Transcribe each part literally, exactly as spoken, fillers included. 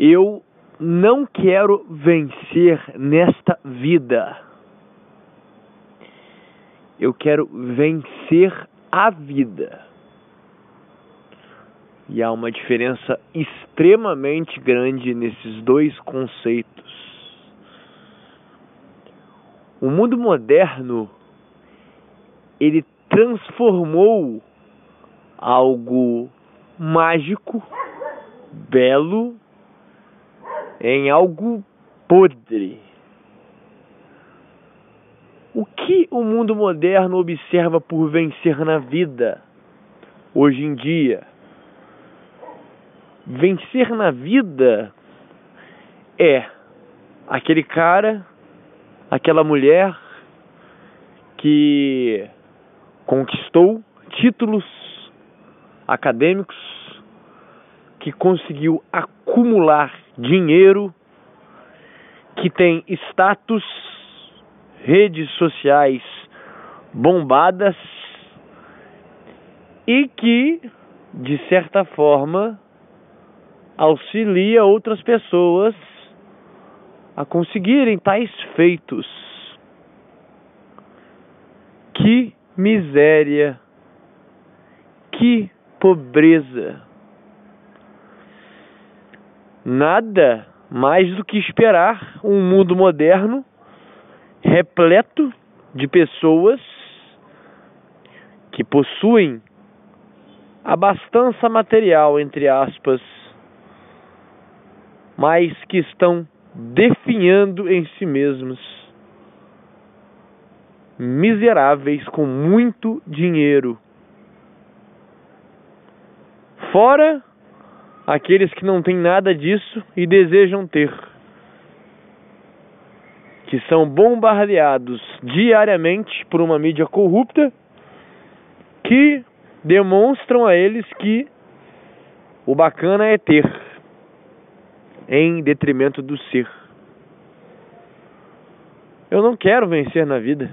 Eu não quero vencer nesta vida. Eu quero vencer a vida. E há uma diferença extremamente grande nesses dois conceitos. O mundo moderno, ele transformou algo mágico, belo, em algo podre. O que o mundo moderno observa por vencer na vida, hoje em dia? Vencer na vida é aquele cara, aquela mulher que conquistou títulos acadêmicos, que conseguiu acumular dinheiro, que tem status, redes sociais bombadas e que, de certa forma, auxilia outras pessoas a conseguirem tais feitos. Que miséria, que pobreza. Nada mais do que esperar um mundo moderno repleto de pessoas que possuem abastança material, entre aspas, mas que estão definhando em si mesmos, miseráveis com muito dinheiro. Fora aqueles que não têm nada disso e desejam ter, que são bombardeados diariamente por uma mídia corrupta que demonstram a eles que o bacana é ter, em detrimento do ser. Eu não quero vencer na vida.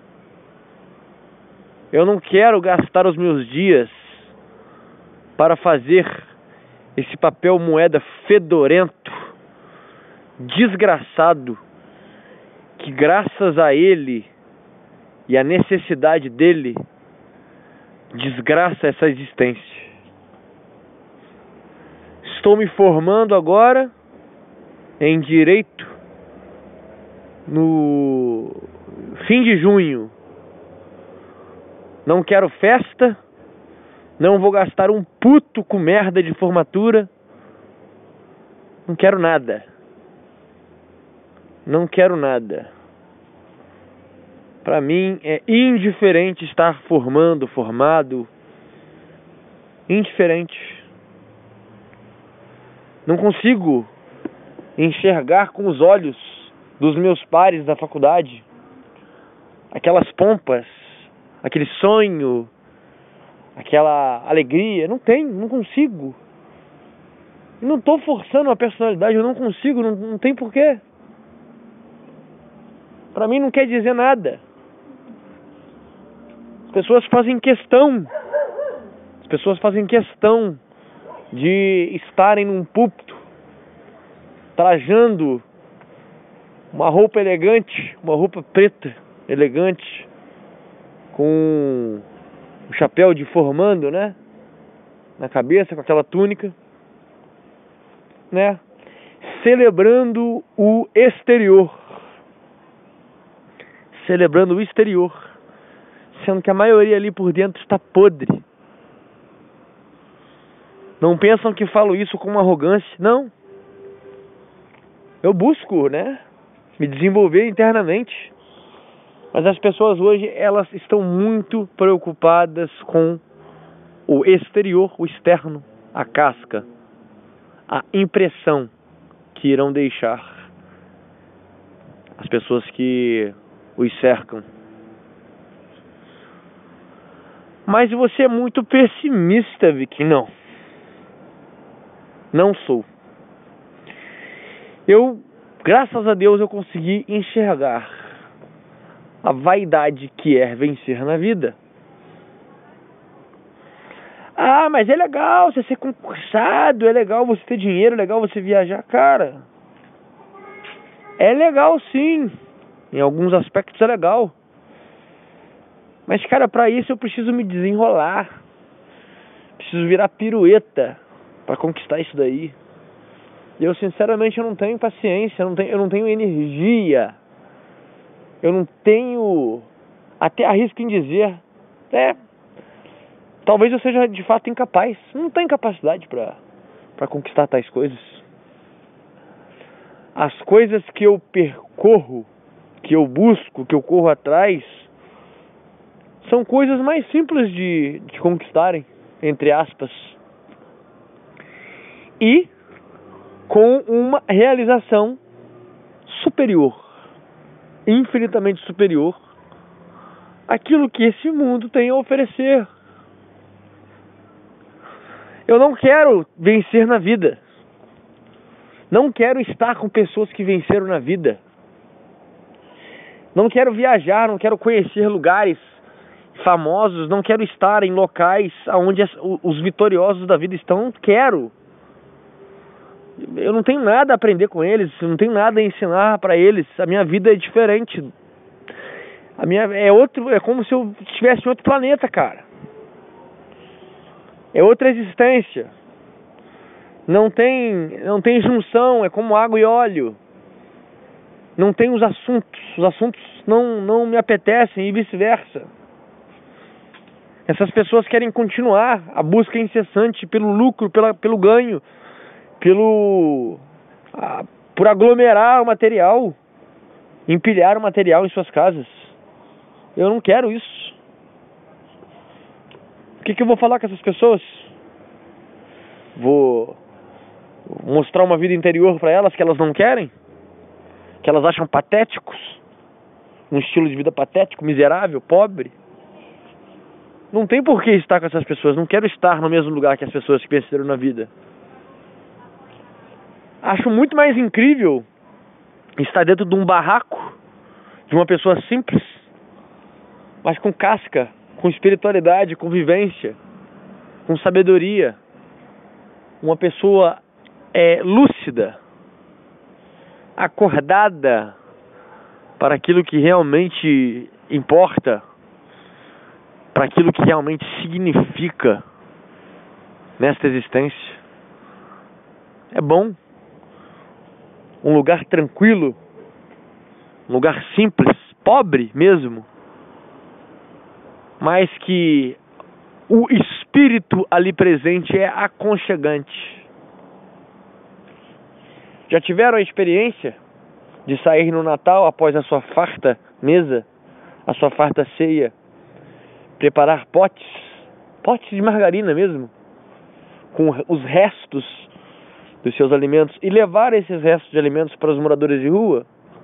Eu não quero gastar os meus dias para fazer esse papel moeda fedorento, desgraçado, que graças a ele e a necessidade dele desgraça essa existência. Estou me formando agora em Direito no fim de junho. Não quero festa, não vou gastar um puto com merda de formatura, não quero nada. Não quero nada. Para mim é indiferente estar formando, formado. Indiferente. Não consigo enxergar com os olhos dos meus pares da faculdade aquelas pompas, aquele sonho, aquela alegria. Não tem, não consigo. Não estou forçando uma personalidade, eu não consigo, não, não tem porquê. Para mim não quer dizer nada. As pessoas fazem questão, as pessoas fazem questão de estarem num púlpito, trajando uma roupa elegante, uma roupa preta, elegante, com um chapéu de formando, né? Na cabeça, com aquela túnica, né? Celebrando o exterior. Celebrando o exterior, sendo que a maioria ali por dentro está podre. Não pensam que falo isso com arrogância, não. Eu busco, né, me desenvolver internamente. Mas as pessoas hoje, elas estão muito preocupadas com o exterior, o externo, a casca, a impressão que irão deixar as pessoas que os cercam. Mas você é muito pessimista, Vicky. Não. Não sou. Eu, graças a Deus, eu consegui enxergar a vaidade que é vencer na vida. Ah, mas é legal você ser concursado, é legal você ter dinheiro, é legal você viajar. Cara, é legal sim. Em alguns aspectos é legal. Mas, cara, pra isso eu preciso me desenrolar. Preciso virar pirueta pra conquistar isso daí. E eu, sinceramente, eu não tenho paciência, eu não tenho, eu não tenho energia. Eu não tenho... Até arrisco em dizer... É... Talvez eu seja, de fato, incapaz. Não tenho capacidade pra, pra conquistar tais coisas. As coisas que eu percorro, que eu busco, que eu corro atrás, são coisas mais simples de, de conquistarem, entre aspas. E com uma realização superior, infinitamente superior àquilo que esse mundo tem a oferecer. Eu não quero vencer na vida. Não quero estar com pessoas que venceram na vida. Não quero viajar, não quero conhecer lugares famosos, não quero estar em locais onde os vitoriosos da vida estão. Não quero. Eu não tenho nada a aprender com eles, eu não tenho nada a ensinar para eles. A minha vida é diferente. A minha é outro, é como se eu estivesse em outro planeta, cara. É outra existência. Não tem, não tem junção, é como água e óleo. Não tem os assuntos, os assuntos não, não me apetecem e vice-versa. Essas pessoas querem continuar a busca incessante pelo lucro, pela, pelo ganho, pelo a, por aglomerar o material, empilhar o material em suas casas. Eu não quero isso. O que, que eu vou falar com essas pessoas? Vou mostrar uma vida interior para elas que elas não querem? Que elas acham patéticos? Um estilo de vida patético, miserável, pobre? Não tem por que estar com essas pessoas. Não quero estar no mesmo lugar que as pessoas que venceram na vida. Acho muito mais incrível estar dentro de um barraco de uma pessoa simples, mas com casca, com espiritualidade, com vivência, com sabedoria. Uma pessoa é, lúcida, acordada para aquilo que realmente importa, para aquilo que realmente significa nesta existência. É bom. Um lugar tranquilo, um lugar simples, pobre mesmo, mas que o espírito ali presente é aconchegante. Já tiveram a experiência de sair no Natal após a sua farta mesa, a sua farta ceia, preparar potes, potes de margarina mesmo, com os restos dos seus alimentos e levar esses restos de alimentos para os moradores de rua?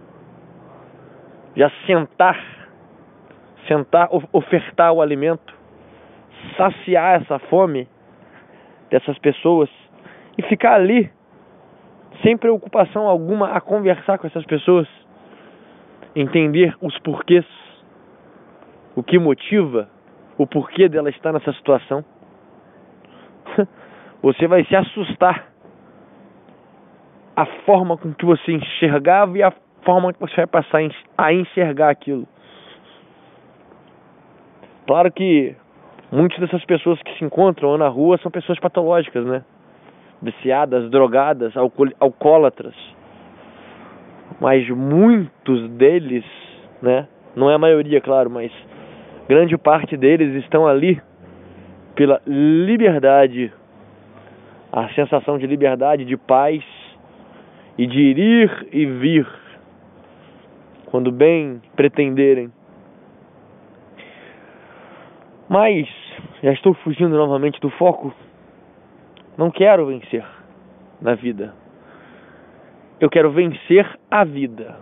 Já sentar, sentar, ofertar o alimento, saciar essa fome dessas pessoas e ficar ali sem preocupação alguma a conversar com essas pessoas, entender os porquês, o que motiva, o porquê dela estar nessa situação. Você vai se assustar a forma com que você enxergava e a forma que você vai passar a enxergar aquilo. Claro que muitas dessas pessoas que se encontram na rua são pessoas patológicas, né? Viciadas, drogadas, alcool, alcoólatras. Mas muitos deles, né? Não é a maioria, claro, mas grande parte deles estão ali pela liberdade, a sensação de liberdade, de paz e de ir e vir quando bem pretenderem. Mas já estou fugindo novamente do foco. Não quero vencer na vida. Eu quero vencer a vida.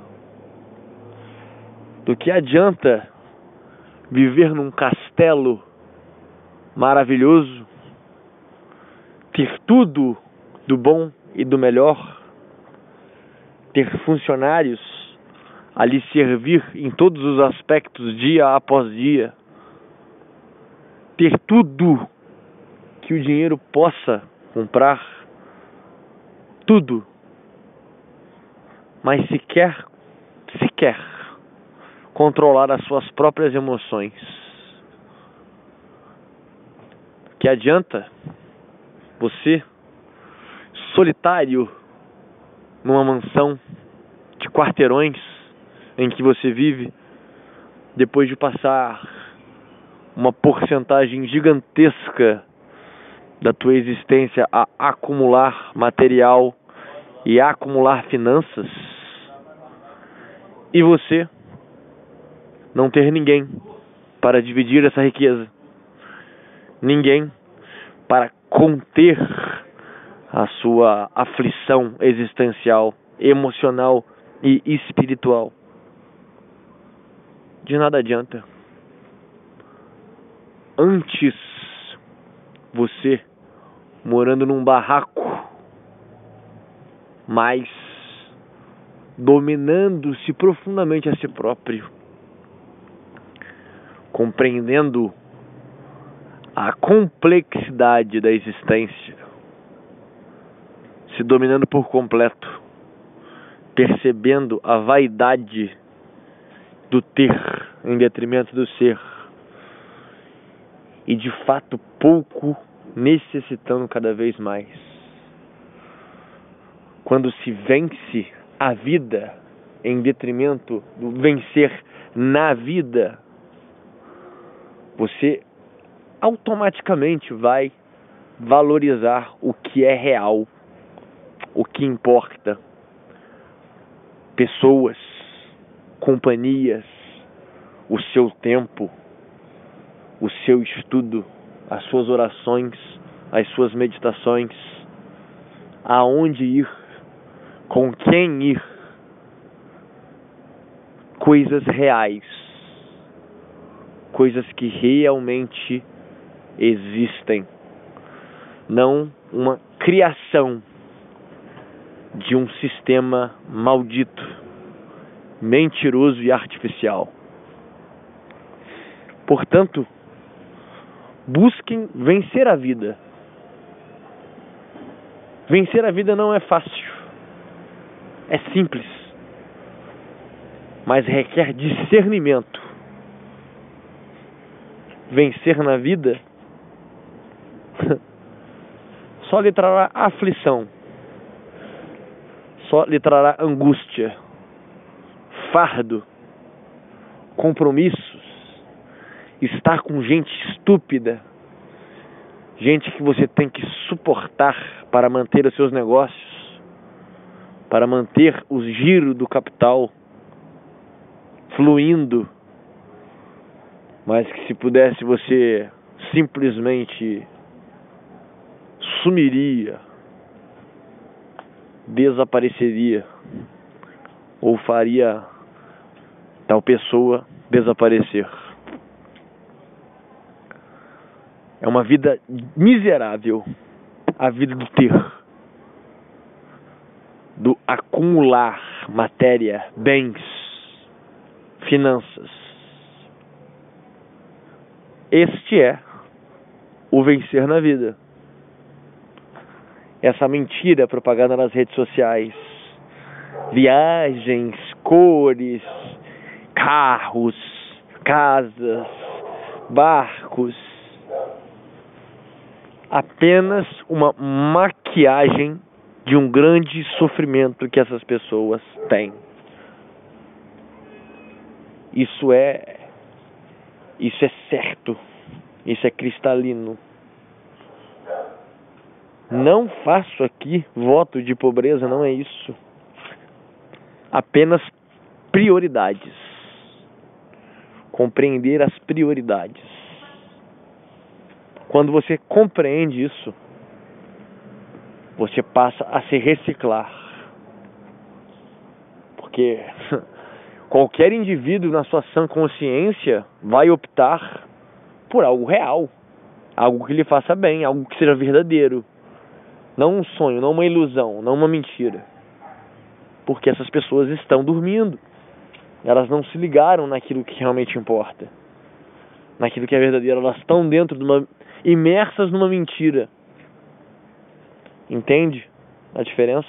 Do que adianta viver num castelo maravilhoso, ter tudo do bom e do melhor, ter funcionários a lhe servir em todos os aspectos, dia após dia, ter tudo que que o dinheiro possa comprar tudo, mas sequer, sequer controlar as suas próprias emoções. Que adianta você, solitário, numa mansão de quarteirões em que você vive, depois de passar uma porcentagem gigantesca da tua existência a acumular material e a acumular finanças, e você não ter ninguém para dividir essa riqueza, ninguém para conter a sua aflição existencial, emocional e espiritual. De nada adianta. Antes, você morando num barraco, mas dominando-se profundamente a si próprio, compreendendo a complexidade da existência, se dominando por completo, percebendo a vaidade do ter em detrimento do ser, e de fato pouco necessitando cada vez mais. Quando se vence a vida em detrimento do vencer na vida, você automaticamente vai valorizar o que é real, o que importa. Pessoas, companhias, o seu tempo, o seu estudo, as suas orações, as suas meditações, aonde ir, com quem ir, coisas reais, coisas que realmente existem, não uma criação de um sistema maldito, mentiroso e artificial. Portanto, busquem vencer a vida. Vencer a vida não é fácil, é simples, mas requer discernimento. Vencer na vida só lhe trará aflição, só lhe trará angústia, fardo, compromissos, estar com gente estúpida, gente que você tem que suportar para manter os seus negócios, para manter o giro do capital fluindo, mas que se pudesse você simplesmente sumiria, desapareceria, ou faria tal pessoa desaparecer. É uma vida miserável, a vida do ter, do acumular matéria, bens, finanças. Este é o vencer na vida. Essa mentira propaganda nas redes sociais, viagens, cores, carros, casas, barcos, apenas uma maquiagem de um grande sofrimento que essas pessoas têm. Isso é isso é certo, isso é cristalino. Não faço aqui voto de pobreza, não é isso. Apenas prioridades. Compreender as prioridades. Quando você compreende isso, você passa a se reciclar. Porque qualquer indivíduo na sua sã consciência vai optar por algo real, algo que lhe faça bem, algo que seja verdadeiro. Não um sonho, não uma ilusão, não uma mentira. Porque essas pessoas estão dormindo. Elas não se ligaram naquilo que realmente importa, naquilo que é verdadeiro. Elas estão dentro de uma imersas numa mentira. Entende a diferença?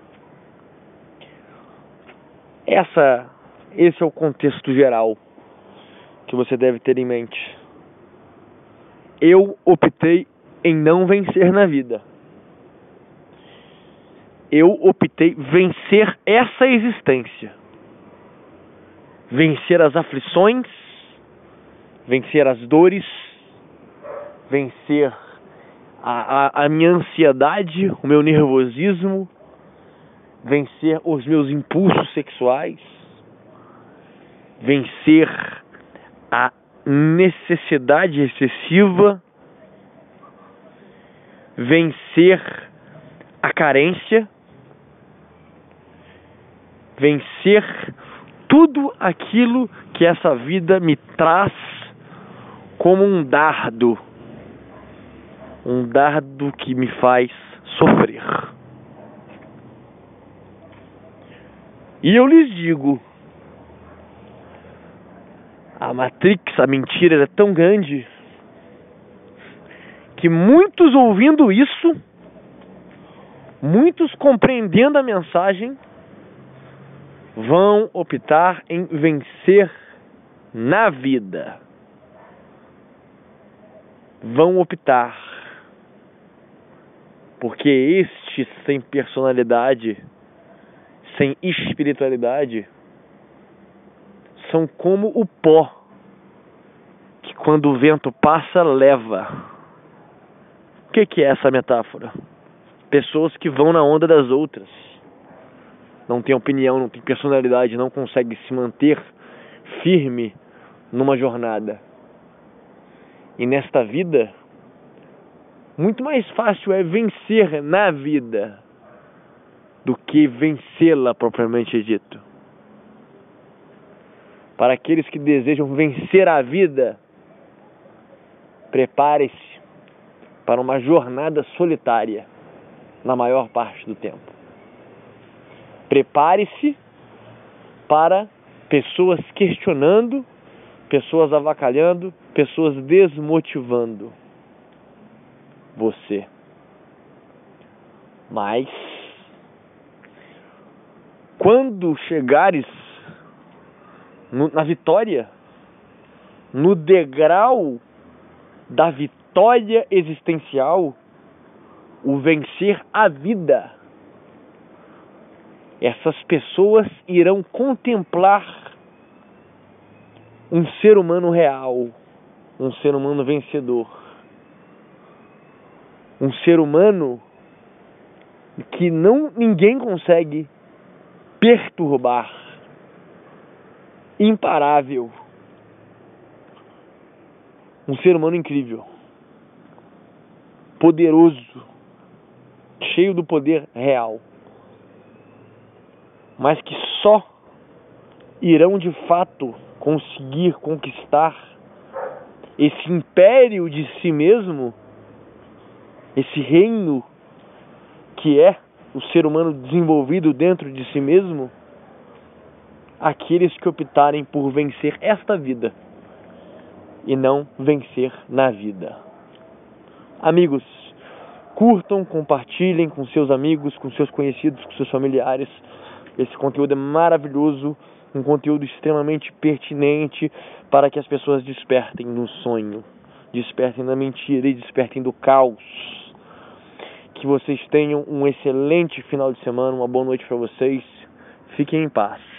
Essa, esse é o contexto geral que você deve ter em mente. Eu optei em não vencer na vida. Eu optei vencer essa existência. Vencer as aflições, vencer as dores, vencer a, a, a minha ansiedade, o meu nervosismo, vencer os meus impulsos sexuais, vencer a necessidade excessiva, vencer a carência, vencer tudo aquilo que essa vida me traz como um dardo, um dardo que me faz sofrer. E eu lhes digo, a Matrix, a mentira é tão grande que muitos ouvindo isso, muitos compreendendo a mensagem, vão optar em vencer na vida. Vão optar. Porque estes sem personalidade, sem espiritualidade, são como o pó que quando o vento passa, leva. O que, que é essa metáfora? Pessoas que vão na onda das outras. Não tem opinião, não tem personalidade, não consegue se manter firme numa jornada. E nesta vida, muito mais fácil é vencer na vida do que vencê-la propriamente dito. Para aqueles que desejam vencer a vida, prepare-se para uma jornada solitária na maior parte do tempo. Prepare-se para pessoas questionando, pessoas avacalhando, pessoas desmotivando você. Mas quando chegares no, na vitória, no degrau da vitória existencial, o vencer a vida, essas pessoas irão contemplar um ser humano real, um ser humano vencedor, um ser humano que não ninguém consegue perturbar, imparável, um ser humano incrível, poderoso, cheio do poder real, mas que só irão de fato conseguir conquistar esse império de si mesmo, esse reino que é o ser humano desenvolvido dentro de si mesmo, aqueles que optarem por vencer esta vida e não vencer na vida. Amigos, curtam, compartilhem com seus amigos, com seus conhecidos, com seus familiares. Esse conteúdo é maravilhoso, um conteúdo extremamente pertinente para que as pessoas despertem no sonho, despertem da mentira e despertem do caos. Que vocês tenham um excelente final de semana, uma boa noite para vocês. Fiquem em paz.